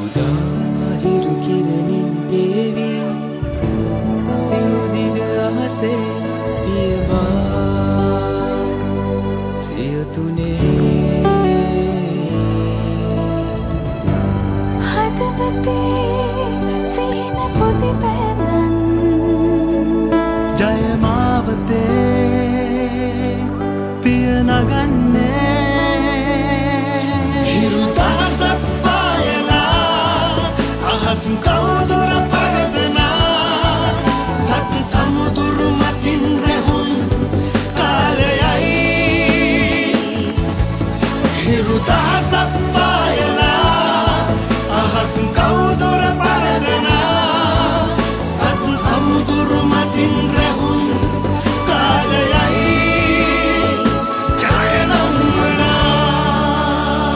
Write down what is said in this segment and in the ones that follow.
හිරු කිරණින් පේවි සිව්දිග අහසේ පියවා සියතුනේ හදවතේ සිහින පොදි පැනන් ජය මාවතේ පිය නගන්නේ හිරු දහසක් පායලා අහස් කවුදුර පරදනා සත් සමුදුරු මතින් රැහුම් කාලයයි හිරු දහසක් පායලා අහස් කවුදුර පරදනා සත් සමුදුරු මතින් රැහුම් කාලයයි ජයනම් වනා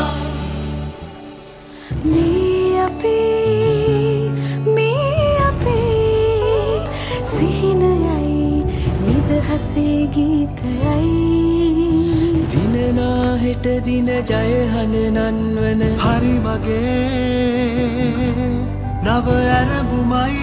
මේ අපේ සිහිනයයි නිදහසේ ගීතයයි දිනනා හෙට දින ජය හනනන්වන හරි මගේ නව ඇරඹුමයි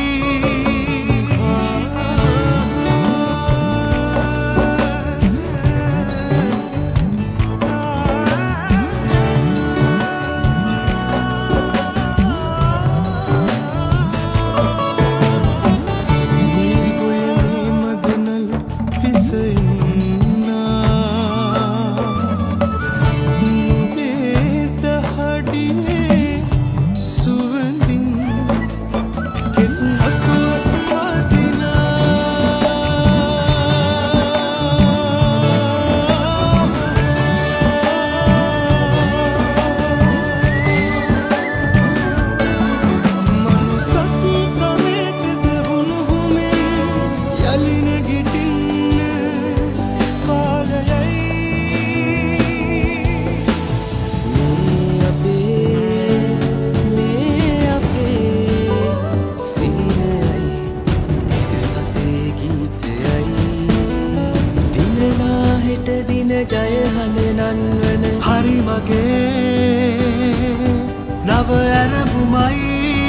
ජය හනනන්වන හරි මගේ නව ඇරඹුමයි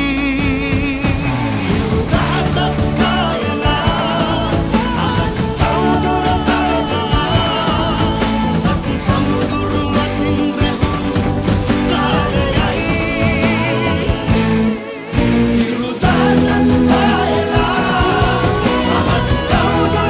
හිරු දහසක් පායලා අහස් කවුදුර පරදනා සත් සමුදුරු මතින් රැහුම් කාලයයි හිරු දහසක් පායලා අහස් කවුදුර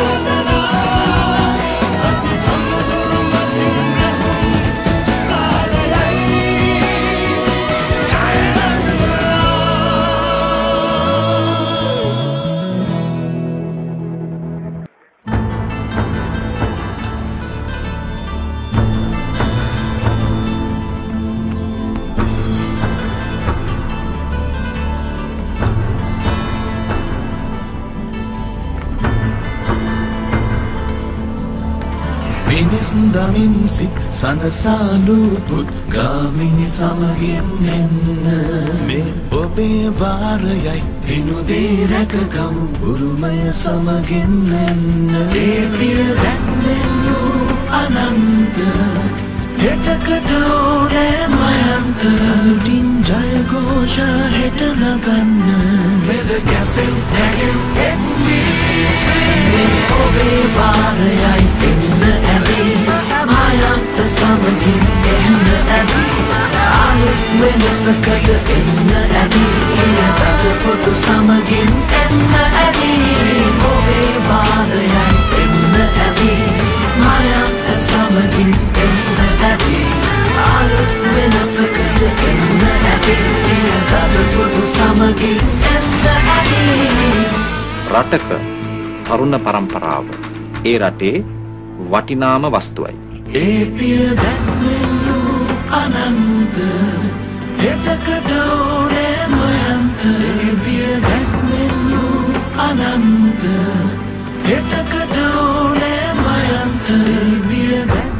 දමින් සිත් සඳසාලු පුද්ගාමිනි සමගින් එන්න මේ ඔබේ වාරයයි දිනුදේ රැකගමු උරුමය සමගින් එන්න ඒ ප්‍රිය දැක්වෙන් වූ අනන්ත හෙටකට ඕනෑ මයන්ත සතුටින් ජයഘോഷ හෙට නගන්න මෙල කැසෙව් නැගෙව් එන්නේ ඔබේ වාරයයි එන්න ඇදී මයන්ත සමගින් එන්න ඇදී අලුත් වෙනසකට එන්න ඇදී එයකට පොදු සමගින් එන්න ඇදී ඔබේ වාරයයි එන්න ඇදී මයන්ත සමගින් එන්න ඇදී අලුත් වෙනසකට එන්න ඇදී එයකට පොදු සමගින් එන්න ඇදී රටක තරුණ පරම්පරාව ඒ රටේ වටිනාම වස්තුවයි. ඒ පිය දැක්වෙන් වූ අනන්ත හෙටකට ඕනෑ මයන්ත ඒ පිය දැක්වෙන් වූ අනන්ත හෙටකට ඕනෑ මයන්ත ඒ පිය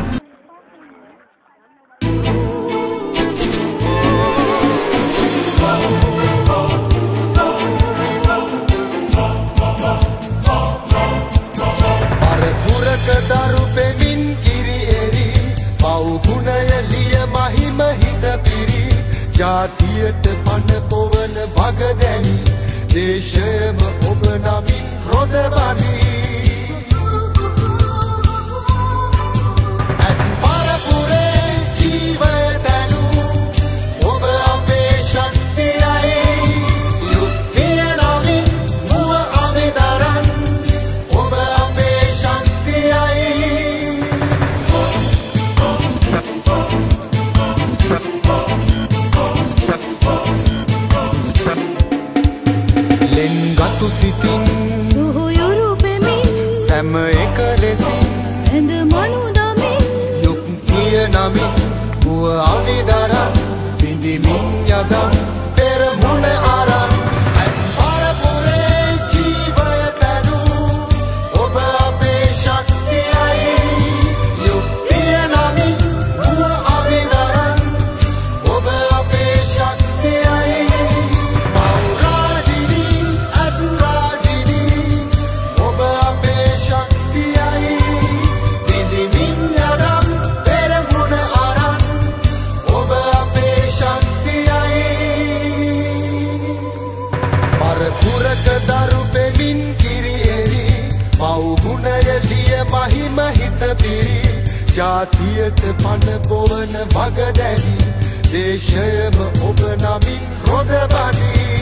දරු පෙමින් කිරි එරි පව් ගුණය ලිය මහිම හිත පිරි ජාතියට පණ පොවන වග දැනි දේශයම ඔබ නමින් රොද බඳී ඇත් පරපුරේ ජීවය දැනු ඔබ අපේ ශක්තියයි යුක්තිය නමින් මුව අවිදරන් ඔබ අපේ ශක්තියයි ලෙන්ගතු සිතින් සුහුයුරු පෙමින් සැම එක ලෙසින් ඇඳ මනු දමින් යුක්තිය නමින් මුව අවිදරන් පිඳිමින් යදම් පෙරමුණ අරන් ඇත් පරපුරේ ජීවය තැනු ඔබ අපේ ශක්තියයි යුක්තිය නමින් මුව අවිදරන් ඔබ අපේ ශක්තියයි මෞරාජිනී අනුරාජිනී ඔබ අපේ ශක්තියයි පිඳිමින් යදම් පෙරමුණ අරන් ඔබ අපේ ශක්තියයි පරපුරක දරු පෙමින් කිරි එරි මව්ගුණය ලිය මහිම හිත පිරි ජාතියට පණ පොවන වග දැනි දේශයම ඔබ නමින් රොද බඳී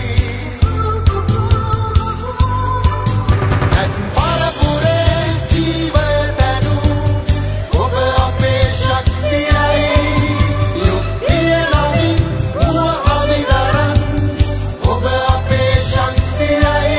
ඇත් පරපුරේ ජීවය දැනු ඔබ අපේ ශක්තියයි යුක්තිය නමින් මුව අවිදරන් ඔබ අපේ ශක්තියයි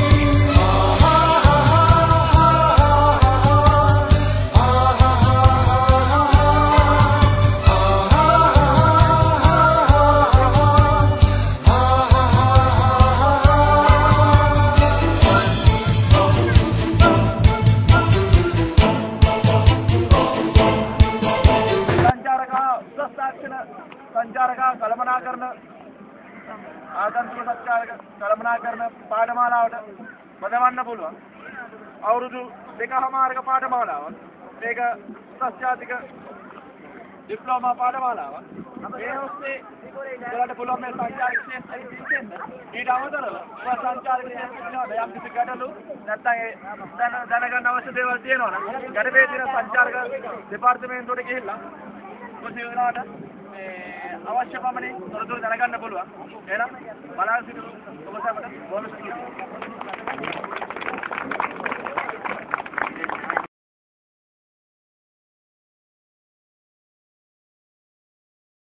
සංචාරක කළමනාකරන ආගන්තුක සත්කාරක කළමනාකරන පාඨමාලාවට බදවන්න පුළුවන් අවුරුදු 2කමාරක පාඨමාලාවක් මේක උසස් ඩිප්ලෝමා පාඨමාලාවක් මේ ඔස්සේ ඔයාලට පුළුවන් මේ සංචාරක ක්ෂේත්‍රයේ ඉන්න ඊට අමතරව සංචාරක ක්ෂේත්‍රයේ යම් කිසි ගැටලු නැත්නම් දැනගන්න අවශ්‍ය දේවල් තියෙනවා නම් ගැටලුවේ තියෙන සංචාරක දෙපාර්තමේන්තුවට ගිහිල්ලා ඔසේ වෙලාවට අවශ්‍ය පමණින් තොරතුරු දැනගන්න පුළුවන්. එහෙනම් බලාගෙන සිටින්න ඔබ සැමට බොහොම ස්තුතියි.